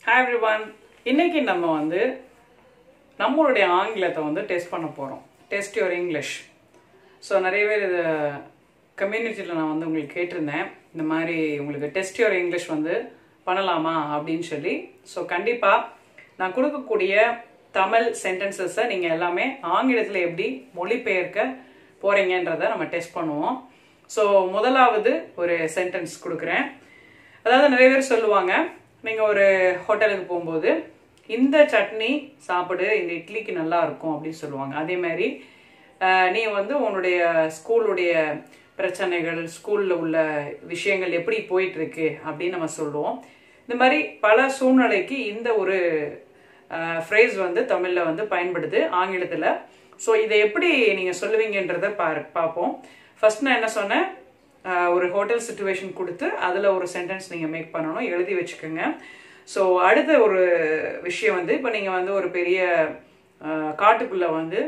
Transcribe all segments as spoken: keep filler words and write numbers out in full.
Hi everyone. இன்னைக்கு நம்ம வந்து நம்மளுடைய ஆங்கிலத்தை வந்து டெஸ்ட் பண்ண போறோம். Test your English. So நிறைய பேர் இந்த கம்யூனிட்டில நான் வந்து உங்களுக்கு கேட்டிருந்தேன். இந்த மாதிரி உங்களுக்கு டெஸ்ட் யுவர் இங்கிலீஷ் வந்து பண்ணலாமா அப்படின்னு சொல்லி. ஸோ கண்டிப்பா நான் கொடுக்கக்கூடிய தமிழ் சென்டென்சஸை நீங்க எல்லாமே ஆங்கிலத்தில் எப்படி மொழிபெயர்க்க போறீங்கன்றதை நம்ம டெஸ்ட் பண்ணுவோம். ஸோ முதலாவது ஒரு சென்டென்ஸ் கொடுக்குறேன். அதாவது நிறைய பேர் சொல்லுவாங்க, நீங்க ஒரு ஹோட்டலுக்கு போகும்போது இந்த சட்னி சாப்பிடு, இந்த இட்லிக்கு நல்லா இருக்கும் அப்படின்னு சொல்லுவாங்க. அதே மாதிரி நீ வந்து உன்னுடைய ஸ்கூலுடைய பிரச்சனைகள், ஸ்கூல்ல உள்ள விஷயங்கள் எப்படி போயிட்டு இருக்கு அப்படின்னு நம்ம சொல்லுவோம். இந்த மாதிரி பல சூழ்நிலைக்கு இந்த ஒரு ஃப்ரேஸ் வந்து தமிழ்ல வந்து பயன்படுது ஆங்கிலத்துல. ஸோ இதை எப்படி நீங்க சொல்லுவீங்கன்றத பா பார்ப்போம். ஃபர்ஸ்ட் நான் என்ன சொன்னேன், ஒரு ஹோட்டல் சிச்சுவேஷன் கொடுத்து அதில் ஒரு சென்டென்ஸ் நீங்கள் மேக் பண்ணணும், எழுதி வச்சுக்கோங்க. ஸோ அடுத்த ஒரு விஷயம் வந்து, இப்போ நீங்கள் வந்து ஒரு பெரிய காட்டுக்குள்ளே வந்து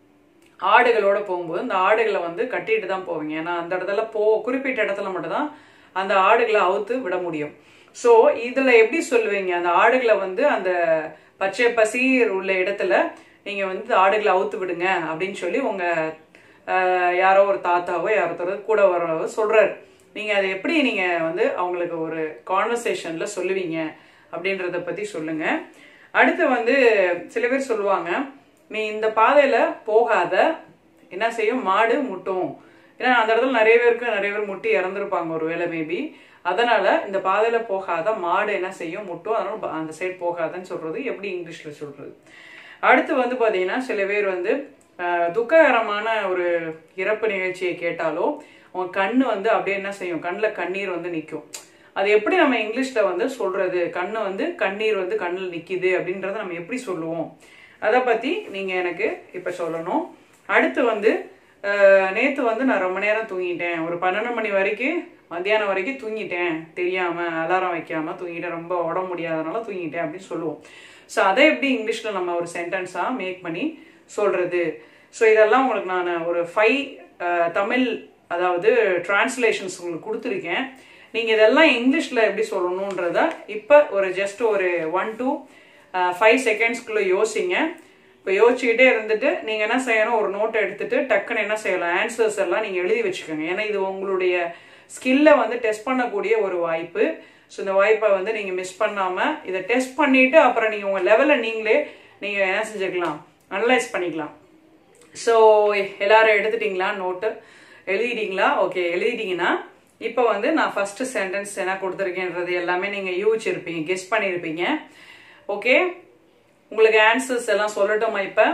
ஆடுகளோட போகும்போது இந்த ஆடுகளை வந்து கட்டிட்டு தான் போவீங்க. ஏன்னா அந்த இடத்துல போ குறிப்பிட்ட இடத்துல மட்டும்தான் அந்த ஆடுகளை அவுத்து விட முடியும். ஸோ இதில் எப்படி சொல்லுவீங்க, அந்த ஆடுகளை வந்து அந்த பச்சை பசீர் உள்ள இடத்துல நீங்கள் வந்து ஆடுகளை அவுத்து விடுங்க அப்படின்னு சொல்லி உங்கள் யாரோ ஒரு தாத்தாவோ யாரோ கூட வரவோ சொல்றாரு. நீங்க அதை எப்படி நீங்க வந்து அவங்களுக்கு ஒரு கான்வர்சேஷன்ல சொல்லுவீங்க அப்படின்றத பத்தி சொல்லுங்க. அடுத்து வந்து சில பேர் சொல்லுவாங்க, நீ இந்த பாதையில போகாத, என்ன செய்யும், மாடு முட்டும். ஏன்னா அந்த இடத்துல நிறைய பேருக்கு நிறைய பேர் முட்டி இறந்துருப்பாங்க ஒரு வேளை மேபி. அதனால இந்த பாதையில போகாத, மாடு என்ன செய்யும், முட்டும், அதனால அந்த சைடு போகாதன்னு சொல்றது எப்படி இங்கிலீஷ்ல சொல்றது. அடுத்து வந்து பாத்தீங்கன்னா சில பேர் வந்து துக்ககரமான ஒரு இறப்பு நிகழ்ச்சியை கேட்டாலோ உங்க கண்ணு வந்து அப்படியே என்ன செய்யும், கண்ணில் கண்ணீர் வந்து நிற்கும். அது எப்படி நம்ம இங்கிலீஷ்ல வந்து சொல்றது, கண்ணு வந்து கண்ணீர் வந்து கண்ணில் நிற்கிது அப்படின்றத நம்ம எப்படி சொல்லுவோம், அதை பத்தி நீங்க எனக்கு இப்ப சொல்லணும். அடுத்து வந்து நேத்து வந்து நான் ரொம்ப நேரம் தூங்கிட்டேன், ஒரு பன்னெண்டு மணி வரைக்கும் மத்தியானம் வரைக்கும் தூங்கிட்டேன், தெரியாம அலாரம் வைக்காம தூங்கிட்டேன், ரொம்ப உடம்பு முடியாதனால தூங்கிட்டேன் அப்படின்னு சொல்லுவோம். ஸோ அதை எப்படி இங்கிலீஷ்ல நம்ம ஒரு சென்டென்ஸா மேக் பண்ணி சொல்றது. ஸோ இதெல்லாம் உங்களுக்கு நான் ஒரு ஃபைவ் தமிழ் அதாவது டிரான்ஸ்லேஷன்ஸ் உங்களுக்கு கொடுத்துருக்கேன். நீங்க இதெல்லாம் இங்கிலீஷ்ல எப்படி சொல்லணும்ன்றத இப்ப ஒரு ஜஸ்ட் ஒரு ஒன் டு ஃபைவ் செகண்ட்ஸ்குள்ள யோசிங்க. இப்போ யோசிச்சுக்கிட்டே இருந்துட்டு நீங்க என்ன செய்யணும், ஒரு நோட்டை எடுத்துட்டு டக்குன்னு என்ன செய்யலாம், ஆன்சர்ஸ் எல்லாம் நீங்க எழுதி வச்சுக்கோங்க. ஏன்னா இது உங்களுடைய ஸ்கில்லை வந்து டெஸ்ட் பண்ணக்கூடிய ஒரு வாய்ப்பு. ஸோ இந்த வாய்ப்பை வந்து நீங்க மிஸ் பண்ணாம இதை டெஸ்ட் பண்ணிட்டு அப்புறம் நீங்க உங்க லெவல்ல நீங்களே நீங்க என்ன செஞ்சுக்கலாம், அனலைஸ் பண்ணிக்கலாம். ஸோ எல்லாரும் எடுத்துட்டீங்களா, நோட்டு எழுதிட்டீங்களா? ஓகே, எழுதிட்டீங்கன்னா இப்போ வந்து நான் ஃபர்ஸ்ட் சென்டென்ஸ் என்ன கொடுத்துருக்கேன்றது எல்லாமே நீங்க யூகிச்சிருப்பீங்க, கெஸ் பண்ணியிருப்பீங்க. ஓகே, உங்களுக்கு ஆன்சர்ஸ் எல்லாம் சொல்லட்டுமா இப்போ?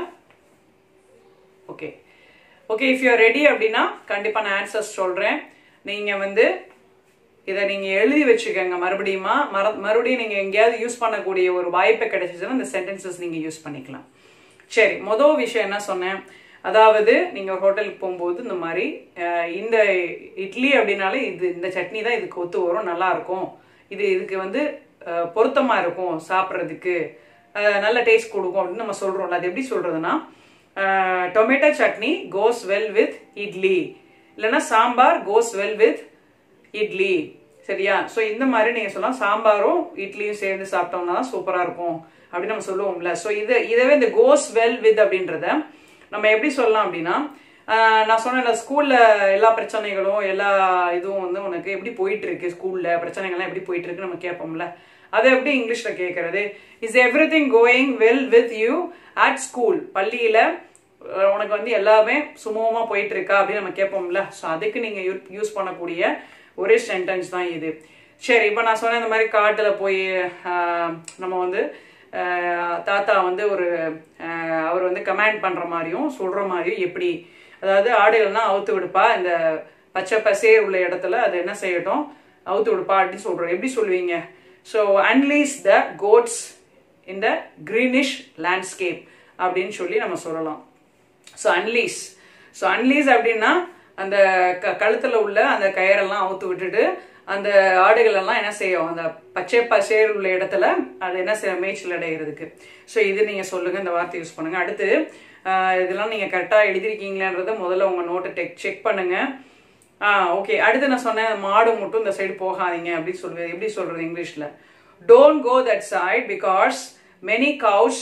Okay okay if you ready அப்படின்னா கண்டிப்பா நான் ஆன்சர்ஸ் சொல்றேன். நீங்க வந்து இதை நீங்க எழுதி வச்சுக்கோங்க. மறுபடியுமா மற மறுபடியும் நீங்க எங்கேயாவது யூஸ் பண்ணக்கூடிய ஒரு வாய்ப்பை கிடைச்சிச்சுன்னா இந்த சென்டென்சஸ் நீங்க யூஸ் பண்ணிக்கலாம். சரி, முதல் விஷயம் என்ன சொன்னேன், அதாவது நீங்க ஹோட்டலுக்கு போகும்போது இந்த மாதிரி இந்த இட்லி அப்படின்னாலே இது இந்த சட்னி தான் இதுக்கு ஒத்து வரும், நல்லா இருக்கும், இது இதுக்கு வந்து பொருத்தமா இருக்கும், சாப்பிட்றதுக்கு நல்ல டேஸ்ட் கொடுக்கும் அப்படின்னு நம்ம சொல்றோம்ல. அது எப்படி சொல்றதுன்னா, tomato chutney goes well with idli, இல்லைன்னா sambar goes well with idli. சரியா? ஸோ இந்த மாதிரி நீங்க சொல்லலாம், சாம்பாரும் இட்லியும் சேர்ந்து சாப்பிட்டோம்னா தான் சூப்பரா இருக்கும் அப்படின்னு நம்ம சொல்லுவோம்ல. ஸோ இது இதவே இந்த கோஸ் வெல் வித் அப்படின்றத நம்ம எப்படி சொல்லலாம் அப்படின்னா, நான் சொன்ன ஸ்கூல்ல எல்லா பிரச்சனைகளும் எல்லா இதுவும் வந்து உனக்கு எப்படி போயிட்டு இருக்கு, ஸ்கூல்ல பிரச்சனைகள்லாம் எப்படி போயிட்டு இருக்கு நம்ம கேட்போம்ல. அதை எப்படி இங்கிலீஷ்ல கேட்கறது, is everything going well with you at school, பள்ளியில உனக்கு வந்து எல்லாமே சுமூகமா போயிட்டு இருக்கா அப்படின்னு நம்ம கேட்போம்ல. ஸோ அதுக்கு நீங்க யூஸ் பண்ணக்கூடிய ஒரே சென்டென்ஸ் தான் இது. சரி, இப்போ நான் சொன்ன இந்த மாதிரி காட்டுல போய் நம்ம வந்து தாத்தா வந்து ஒரு அவர் வந்து கமாண்ட் பண்ற மாதிரியும் சொல்ற மாதிரியும் எப்படி, அதாவது ஆடுகள்னா அவுத்து விடுப்பா, இந்த பச்சை பசேர் உள்ள இடத்துல அது என்ன செய்யட்டும், அவுத்து விடுப்பா அப்படின்னு சொல்றோம். எப்படி சொல்லுவீங்க? So unless the goats in the greenish landscape அப்படின்னு சொல்லி நம்ம சொல்லலாம். ஸோ அன்லீஸ் ஸோ அன்லீஸ் அப்படின்னா அந்த கழுத்துல உள்ள அந்த கயிறெல்லாம் அவுத்து விட்டுட்டு அந்த ஆடுகள் எல்லாம் என்ன செய்யும், அந்த பச்சை பசேர் உள்ள இடத்துல அது என்ன செய்ய, மேய்ச்சல் அடைகிறதுக்கு. ஸோ இது நீங்க சொல்லுங்க, இந்த வார்த்தை யூஸ் பண்ணுங்க. அடுத்து இதெல்லாம் நீங்க கரெக்டா எழுதிருக்கீங்களான்றத முதல்ல உங்க நோட்டை டெக் செக் பண்ணுங்க. ஆஹ் ஓகே, அடுத்து நான் சொன்னேன் மாடு மட்டும் இந்த சைடு போகாதீங்க அப்படின்னு சொல்லுவேன். எப்படி சொல்றது இங்கிலீஷ்ல? don't go that side because many cows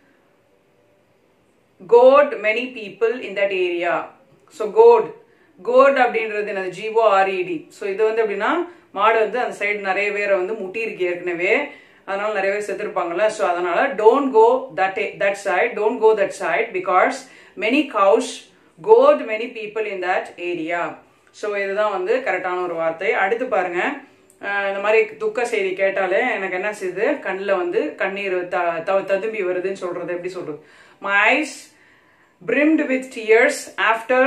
goad many people in that area. So goad goad அப்படின்றது என்னது G O R E D. So இது வந்து எப்படின்னா மாடு வந்து அந்த சைடு நிறைய பேரை வந்து முட்டி இருக்கு ஏற்கனவே, அதனால நிறைய பேர் செத்துருப்பாங்கல்ல. ஸோ அதனால don't go that that side, don't go that side because many cows goad many people in that area. So இதுதான் வந்து கரெக்டான ஒரு வார்த்தை. அடுத்து பாருங்க, இந்த மாதிரி துக்க செய்தி கேட்டாலே எனக்கு என்ன செய்யுது, கண்ணில் வந்து கண்ணீர் ததும்பி வருதுன்னு சொல்றது எப்படி சொல்றது? My eyes brimmed with tears after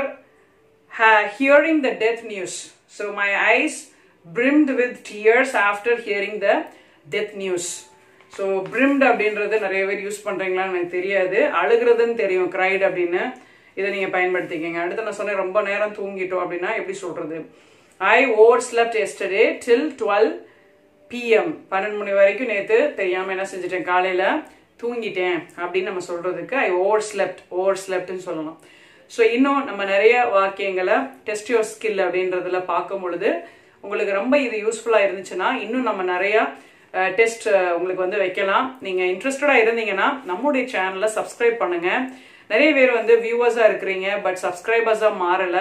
hearing the death news. So my eyes brimmed with tears after hearing the death news. So brimmed அப்படின்றது நிறைய பேர் யூஸ் பண்றீங்களான்னு எனக்கு தெரியாது, அழுகிறதுன்னு தெரியும் cried அப்படின்னு, இதை நீங்க பயன்படுத்திக்கங்க. அடுத்து நான் சொன்னேன் ரொம்ப நேரம் தூங்கிட்டோம் அப்படின்னா எப்படி சொல்றது? I overslept yesterday till twelve P M பன்னெண்டு மணி வரைக்கும் நேத்து தெரியாம என்ன செஞ்சிட்டேன், காலையில தூங்கிட்டேன் அப்படின்னு நம்ம சொல்றதுக்கு I overslept oversleptன்னு சொல்லலாம். ஸோ இன்னும் நம்ம நிறைய வாக்கியங்களை டெஸ்ட் யுவர் ஸ்கில் அப்படின்றதுல பார்க்கும் பொழுது உங்களுக்கு ரொம்ப இது யூஸ்ஃபுல்லா இருந்துச்சுன்னா இன்னும் நம்ம நிறைய டெஸ்ட் உங்களுக்கு வந்து வைக்கலாம். நீங்க இன்ட்ரெஸ்டடா இருந்தீங்கன்னா நம்முடைய சேனலை சப்ஸ்கிரைப் பண்ணுங்க. நிறைய பேர் வந்து வியூவர்ஸா இருக்கிறீங்க பட் சப்ஸ்கிரைபர்ஸா மாறல.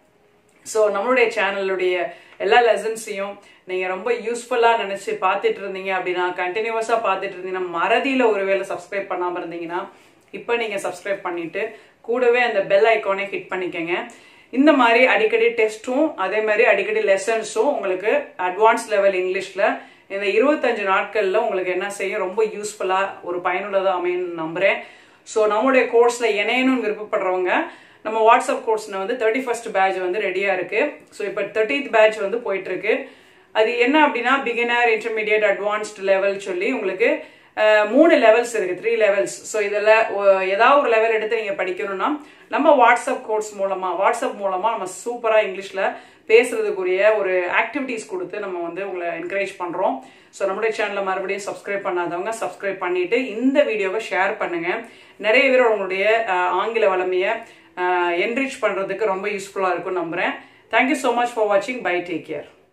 ஸோ நம்மளுடைய சேனலுடைய எல்லா லெசன்ஸையும் நீங்க ரொம்ப யூஸ்ஃபுல்லா நினைச்சு பார்த்துட்டு இருந்தீங்க அப்படின்னா, கண்டினியூஸா பார்த்துட்டு இருந்தீங்கன்னா, மறதியில ஒருவேளை சப்ஸ்கிரைப் பண்ணாம இருந்தீங்கன்னா இப்போ நீங்க சப்ஸ்கிரைப் பண்ணிட்டு கூடவே அந்த பெல் ஐக்கானை ஹிட் பண்ணிக்கங்க. இந்த மாதிரி அடிக்கடி டெஸ்ட்டும் அதே மாதிரி அடிக்கடி லெசன்ஸும் உங்களுக்கு அட்வான்ஸ் லெவல் இங்கிலீஷ்ல இந்த இருபத்தஞ்சு நாட்கள்ல உங்களுக்கு என்ன செய்யும், ரொம்ப யூஸ்ஃபுல்லா ஒரு பயனுள்ளதா அமையும் நம்புறேன். ஸோ நம்மளுடைய கோர்ஸ்ல இணையணும்னு விருப்பப்படுறவங்க நம்ம வாட்ஸ்அப் கோர்ஸ்ல வந்து தேர்ட்டி ஃபர்ஸ்ட் பேட்ச் வந்து ரெடியா இருக்கு. ஸோ இப்போ தேர்ட்டித் பேட்ச் வந்து போயிட்டு இருக்கு. அது என்ன அப்படின்னா பிகினர், இன்டர்மீடியட், அட்வான்ஸ்ட் லெவல் சொல்லி உங்களுக்கு மூணு லெவல்ஸ் இருக்கு, த்ரீ லெவல்ஸ். ஸோ இதில் ஏதாவது ஒரு லெவல் எடுத்து நீங்க படிக்கணும்னா நம்ம வாட்ஸ்அப் கோர்ஸ் மூலமா வாட்ஸ்அப் மூலமா நம்ம சூப்பரா இங்கிலீஷ்ல பேசுறதுக்குரிய ஒரு ஆக்டிவிட்டிஸ் கொடுத்து நம்ம வந்து உங்களை என்கரேஜ் பண்றோம். ஸோ நம்மளுடைய சேனலை மறுபடியும் சப்ஸ்கிரைப் பண்ணாதவங்க சப்ஸ்கிரைப் பண்ணிட்டு இந்த வீடியோவை ஷேர் பண்ணுங்க. நிறைய பேர் உங்களுடைய ஆங்கில வளமையை என்ரிச் பண்றதுக்கு ரொம்ப யூஸ்ஃபுல்லா இருக்கும் நம்புறேன். தேங்க்யூ ஸோ மச் ஃபார் வாட்சிங். Bye, take care.